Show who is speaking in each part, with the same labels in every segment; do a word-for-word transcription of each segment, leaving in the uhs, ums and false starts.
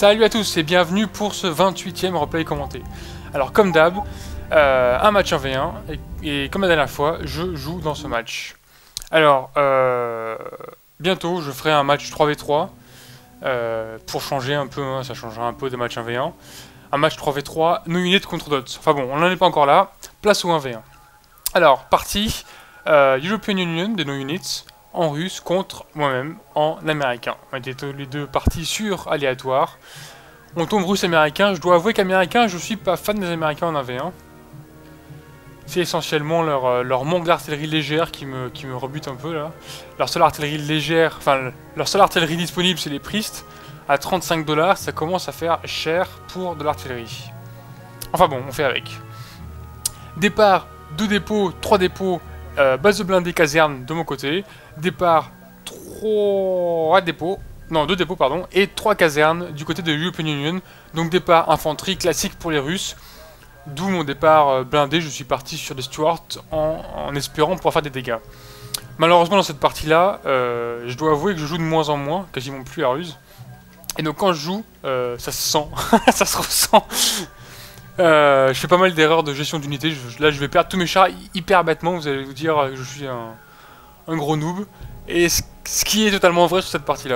Speaker 1: Salut à tous et bienvenue pour ce vingt-huitième replay commenté. Alors comme d'hab, euh, un match un v un et, et comme la dernière fois, je joue dans ce match. Alors, euh, bientôt je ferai un match trois v trois euh, pour changer un peu, hein, ça changera un peu des matchs un v un. Un match trois v trois, no unit contre dots. Enfin bon, on n'en est pas encore là, place au un v un. Alors, partie euh, European Union des no units en russe contre moi-même en américain. On était tous les deux partis sur aléatoire. On tombe russe-américain. Je dois avouer qu'américain, je suis pas fan des américains en un v un. C'est essentiellement leur, euh, leur manque d'artillerie légère qui me, qui me rebute un peu là. Leur seule artillerie légère, enfin leur seule artillerie disponible c'est les Priest. À trente-cinq dollars, ça commence à faire cher pour de l'artillerie. Enfin bon, on fait avec. Départ, deux dépôts, trois dépôts. Euh, base de blindés caserne de mon côté, départ trois dépôts, non deux dépôts pardon, et trois casernes du côté de European Union, donc départ infanterie classique pour les Russes, d'où mon départ euh, blindé, je suis parti sur des Stuarts en, en espérant pouvoir faire des dégâts. Malheureusement dans cette partie là, euh, je dois avouer que je joue de moins en moins, quasiment plus à ruse, et donc quand je joue, euh, ça se sent, ça se ressent. Euh, je fais pas mal d'erreurs de gestion d'unité. Là, je vais perdre tous mes chars hyper bêtement. Vous allez vous dire que je suis un, un gros noob. Et ce, ce qui est totalement vrai sur cette partie-là.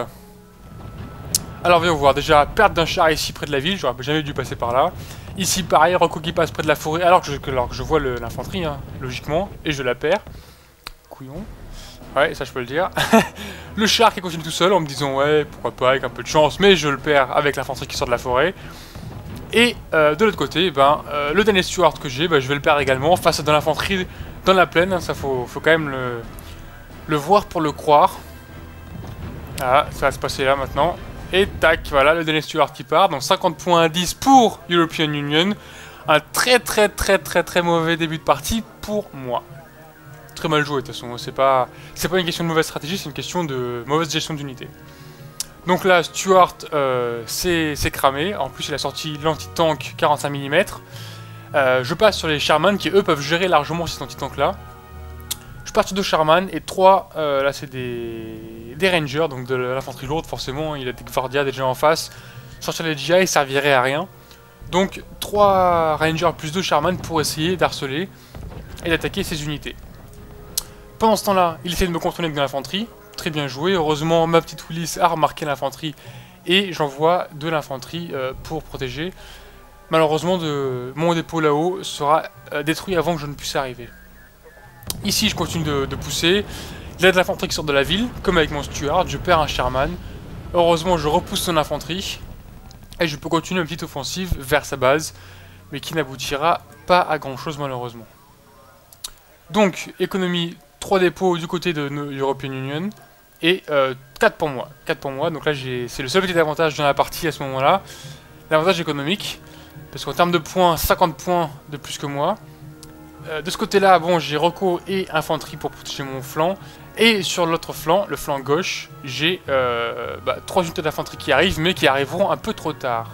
Speaker 1: Alors, voyons voir. Déjà, perte d'un char ici près de la ville. J'aurais jamais dû passer par là. Ici, pareil, Rocco qui passe près de la forêt. Alors que je, alors que je vois l'infanterie, hein, logiquement. Et je la perds. Couillon. Ouais, ça je peux le dire. Le char qui continue tout seul en me disant, ouais, pourquoi pas, avec un peu de chance. Mais je le perds avec l'infanterie qui sort de la forêt. Et euh, de l'autre côté, ben, euh, le dernier Stuart que j'ai, ben, je vais le perdre également face à de l'infanterie dans la plaine. Hein, ça faut, faut quand même le, le voir pour le croire. Voilà, ça va se passer là maintenant. Et tac, voilà, le dernier Stuart qui part. Donc cinquante points à dix pour European Union. Un très très très très très mauvais début de partie pour moi. Très mal joué de toute façon. C'est pas, c'est pas une question de mauvaise stratégie, c'est une question de mauvaise gestion d'unité. Donc là, Stuart euh, c'est cramé. En plus, il a sorti l'anti-tank quarante-cinq millimètres. Euh, je passe sur les Sherman qui, eux, peuvent gérer largement cet anti-tank là. Je pars sur deux Sherman et trois, euh, là, c'est des... des Rangers, donc de l'infanterie lourde, forcément. Il a des Gvardia déjà en face. Sortir les G I servirait à rien. Donc, trois Rangers plus deux Sherman pour essayer d'harceler et d'attaquer ces unités. Pendant ce temps-là, il essaie de me contourner avec de l'infanterie. Très bien joué, heureusement ma petite Willis a remarqué l'infanterie et j'envoie de l'infanterie euh, pour protéger. Malheureusement, de, mon dépôt là-haut sera euh, détruit avant que je ne puisse arriver. Ici, je continue de, de pousser. Il y a de l'infanterie qui sort de la ville, comme avec mon Stuart, je perds un Sherman. Heureusement, je repousse son infanterie et je peux continuer une petite offensive vers sa base, mais qui n'aboutira pas à grand-chose malheureusement. Donc, économie, trois dépôts du côté de European Union. Et euh, quatre pour moi, quatre pour moi, donc là c'est le seul petit avantage dans la partie à ce moment-là. L'avantage économique, parce qu'en termes de points, cinquante points de plus que moi. Euh, de ce côté-là, bon, j'ai Rocco et infanterie pour protéger mon flanc. Et sur l'autre flanc, le flanc gauche, j'ai euh, bah, trois unités d'infanterie qui arrivent, mais qui arriveront un peu trop tard.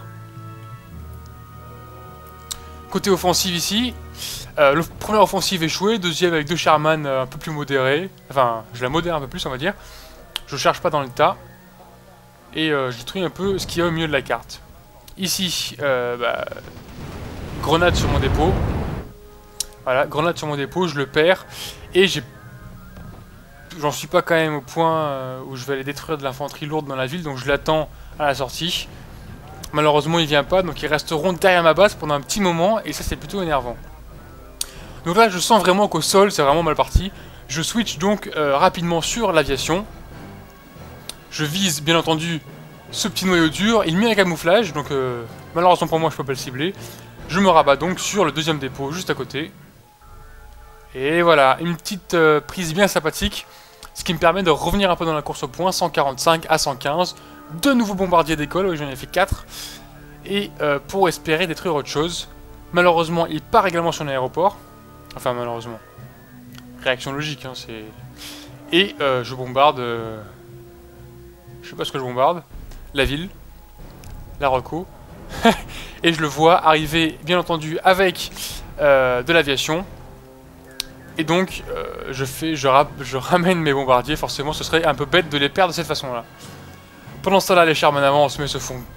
Speaker 1: Côté offensive ici, euh, le premier offensive échoué, deuxième avec deux Sherman euh, un peu plus modérés. Enfin, je la modère un peu plus, on va dire. Je charge pas dans le tas. Et euh, je détruis un peu ce qu'il y a au milieu de la carte. Ici, euh, bah, grenade sur mon dépôt. Voilà, grenade sur mon dépôt, je le perds. Et j'ai... J'en suis pas quand même au point euh, où je vais aller détruire de l'infanterie lourde dans la ville. Donc je l'attends à la sortie. Malheureusement, il vient pas. Donc ils resteront derrière ma base pendant un petit moment. Et ça, c'est plutôt énervant. Donc là, je sens vraiment qu'au sol, c'est vraiment mal parti. Je switch donc euh, rapidement sur l'aviation. Je vise bien entendu ce petit noyau dur, il met un camouflage, donc euh, malheureusement pour moi je peux pas le cibler. Je me rabats donc sur le deuxième dépôt juste à côté. Et voilà, une petite euh, prise bien sympathique, ce qui me permet de revenir un peu dans la course au point, cent quarante-cinq à cent quinze. Deux nouveaux bombardiers d'école, oui, j'en ai fait quatre. Et euh, pour espérer détruire autre chose. Malheureusement il part également sur l'aéroport. Enfin malheureusement. Réaction logique, hein, c'est... Et euh, je bombarde... Euh... Je sais pas ce que je bombarde. La ville. La Rocco. Et je le vois arriver, bien entendu, avec euh, de l'aviation. Et donc, euh, je, fais, je, ra je ramène mes bombardiers. Forcément, ce serait un peu bête de les perdre de cette façon-là. Pendant ce temps-là, les Sherman avancent, mais se font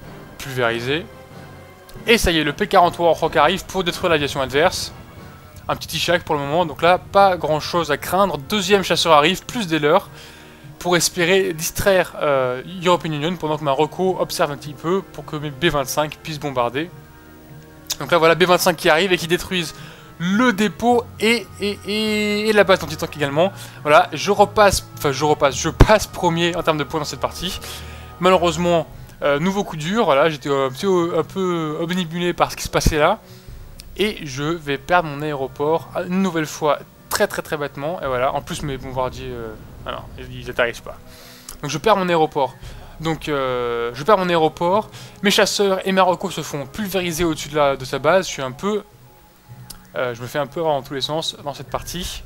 Speaker 1: pulvérisé. Et ça y est, le P quarante Warhawk arrive pour détruire l'aviation adverse. Un petit Ishak pour le moment, donc là, pas grand chose à craindre. Deuxième chasseur arrive, plus des leurs, pour espérer distraire euh, European Union pendant que ma reco observe un petit peu pour que mes B vingt-cinq puissent bombarder. Donc là, voilà B vingt-cinq qui arrive et qui détruisent le dépôt et, et, et, et la base anti-tank également. Voilà, je repasse, enfin je repasse, je passe premier en termes de points dans cette partie. Malheureusement, euh, nouveau coup dur, voilà, j'étais un, petit, un peu obnubilé par ce qui se passait là. Et je vais perdre mon aéroport une nouvelle fois, très très très bêtement. Et voilà, en plus mes bombardiers, euh, ah non, ils n'atterrissent pas. Donc je perds mon aéroport. Donc euh, je perds mon aéroport, mes chasseurs et Marocco se font pulvériser au-dessus de, la, de sa base. Je suis un peu... Euh, je me fais un peu avoir dans tous les sens dans cette partie.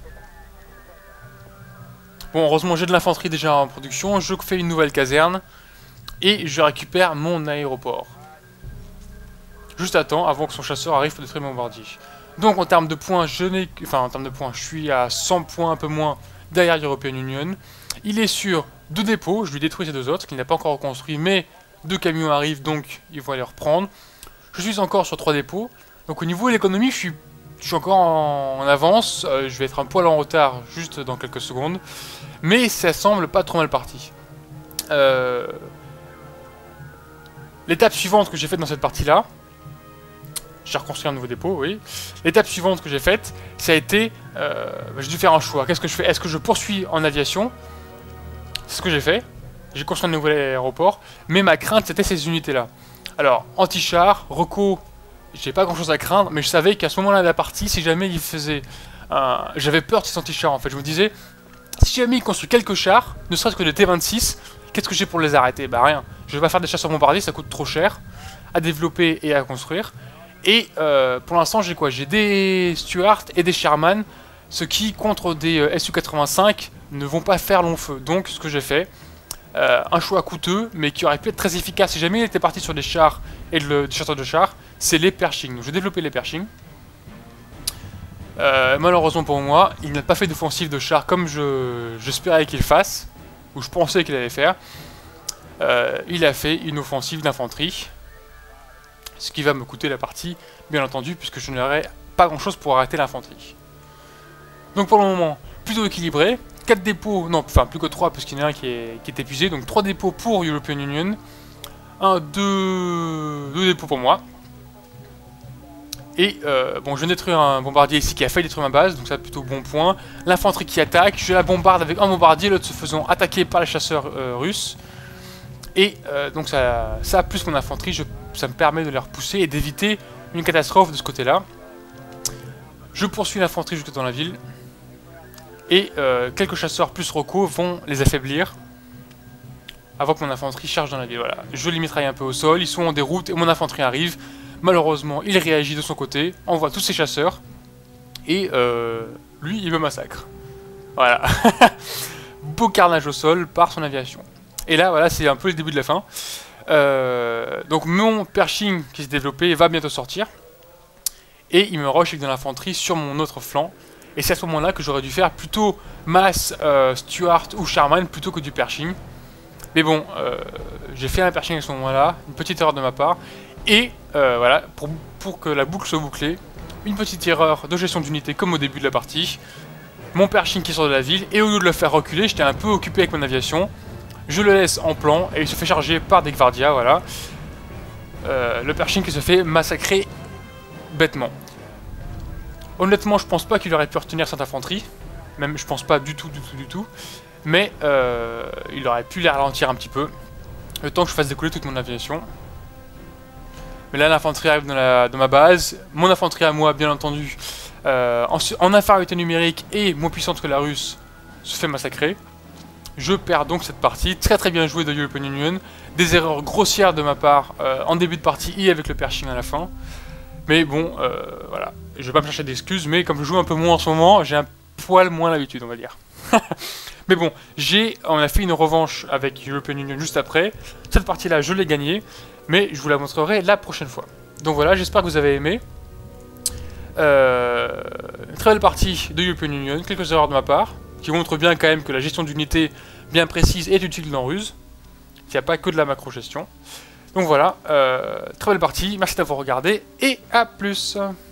Speaker 1: Bon, heureusement j'ai de l'infanterie déjà en production. Je fais une nouvelle caserne. Et je récupère mon aéroport. Juste à temps, avant que son chasseur arrive pour détruire mon bombardier. Donc en termes de points, je n'ai... Enfin en termes de points, je suis à cent points, un peu moins, derrière European Union. Il est sur deux dépôts, je lui détruis ces deux autres, qu'il n'a pas encore reconstruit, mais deux camions arrivent, donc il va les reprendre. Je suis encore sur trois dépôts. Donc au niveau de l'économie, je suis... je suis encore en, en avance. Euh, je vais être un poil en retard juste dans quelques secondes. Mais ça semble pas trop mal parti. Euh... L'étape suivante que j'ai faite dans cette partie-là, j'ai reconstruit un nouveau dépôt, oui. L'étape suivante que j'ai faite, ça a été... Euh, bah, j'ai dû faire un choix. Qu'est-ce que je fais? Est-ce que je poursuis en aviation? C'est ce que j'ai fait. J'ai construit un nouvel aéroport. Mais ma crainte, c'était ces unités-là. Alors, anti-char, reco, j'ai pas grand-chose à craindre. Mais je savais qu'à ce moment-là de la partie, si jamais il faisait... Euh, j'avais peur de ces anti-chars, en fait. Je me disais, si jamais il construit quelques chars, ne serait-ce que des T vingt-six, qu'est-ce que j'ai pour les arrêter? Bah rien. Je vais pas faire des chasseurs bombardiers, ça coûte trop cher à développer et à construire. Et euh, pour l'instant, j'ai quoi? J'ai des Stuart et des Sherman, ce qui, contre des euh, S U quatre-vingt-cinq, ne vont pas faire long feu. Donc, ce que j'ai fait, euh, un choix coûteux, mais qui aurait pu être très efficace si jamais il était parti sur des chars et le, des chasseurs de chars, c'est les Pershing. Donc, j'ai développé les Pershing. Euh, malheureusement pour moi, il n'a pas fait d'offensive de chars comme j'espérais qu'il fasse, ou je pensais qu'il allait faire. Euh, il a fait une offensive d'infanterie. Ce qui va me coûter la partie, bien entendu, puisque je n'aurai pas grand chose pour arrêter l'infanterie. Donc pour le moment, plutôt équilibré. quatre dépôts, non, enfin plus que trois, puisqu'il y en a un qui est, qui est épuisé. Donc trois dépôts pour European Union. un, deux, deux dépôts pour moi. Et euh, bon, je viens de détruire un bombardier ici qui a failli détruire ma base, donc ça plutôt bon point. L'infanterie qui attaque, je la bombarde avec un bombardier, l'autre se faisant attaquer par les chasseurs euh, russes. Et euh, donc ça, ça, plus mon infanterie, je, ça me permet de les repousser et d'éviter une catastrophe de ce côté-là. Je poursuis l'infanterie jusque dans la ville. Et euh, quelques chasseurs plus reco vont les affaiblir avant que mon infanterie charge dans la ville. Voilà. Je les mitraille un peu au sol, ils sont en déroute et mon infanterie arrive. Malheureusement, il réagit de son côté, envoie tous ses chasseurs. Et euh, lui, il me massacre. Voilà. Beau carnage au sol par son aviation. Et là, voilà, c'est un peu le début de la fin. Euh, donc mon Pershing qui s'est développé va bientôt sortir. Et il me rush avec de l'infanterie sur mon autre flanc. Et c'est à ce moment-là que j'aurais dû faire plutôt masse euh, Stuart ou Sherman plutôt que du Pershing. Mais bon, euh, j'ai fait un Pershing à ce moment-là, une petite erreur de ma part. Et euh, voilà, pour, pour que la boucle soit bouclée, une petite erreur de gestion d'unité comme au début de la partie. Mon Pershing qui sort de la ville, et au lieu de le faire reculer, j'étais un peu occupé avec mon aviation. Je le laisse en plan et il se fait charger par des Gvardia, voilà. Euh, le Pershing qui se fait massacrer bêtement. Honnêtement, je pense pas qu'il aurait pu retenir cette infanterie. Même, je pense pas du tout, du tout, du tout. Mais euh, il aurait pu les ralentir un petit peu. Le temps que je fasse décoller toute mon aviation. Mais là, l'infanterie arrive dans, la, dans ma base. Mon infanterie à moi, bien entendu, euh, en, en infériorité numérique et moins puissante que la russe, se fait massacrer. Je perds donc cette partie, très très bien joué de European Union. Des erreurs grossières de ma part euh, en début de partie et avec le Pershing à la fin. Mais bon, euh, voilà, je vais pas me chercher d'excuses, mais comme je joue un peu moins en ce moment, j'ai un poil moins l'habitude, on va dire. Mais bon, j'ai, on a fait une revanche avec European Union juste après. Cette partie-là, je l'ai gagnée, mais je vous la montrerai la prochaine fois. Donc voilà, j'espère que vous avez aimé. Euh, une très belle partie de European Union, quelques erreurs de ma part, qui montrent bien quand même que la gestion d'unité bien précise est utile dans Ruse. Il n'y a pas que de la macro-gestion. Donc voilà, euh, très belle partie, merci d'avoir regardé, et à plus.